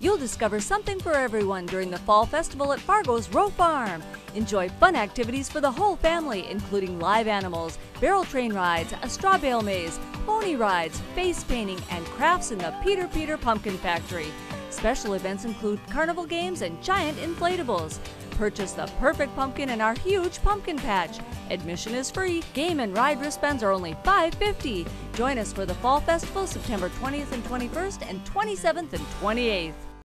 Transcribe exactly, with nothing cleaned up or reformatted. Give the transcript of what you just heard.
You'll discover something for everyone during the Fall Festival at Fargo's Rheault Farm. Enjoy fun activities for the whole family, including live animals, barrel train rides, a straw bale maze, pony rides, face painting, and crafts in the Peter Peter Pumpkin Factory. Special events include carnival games and giant inflatables. Purchase the perfect pumpkin in our huge pumpkin patch. Admission is free. Game and ride wristbands are only five fifty. Join us for the Fall Festival September twentieth and twenty-first and twenty-seventh and twenty-eighth.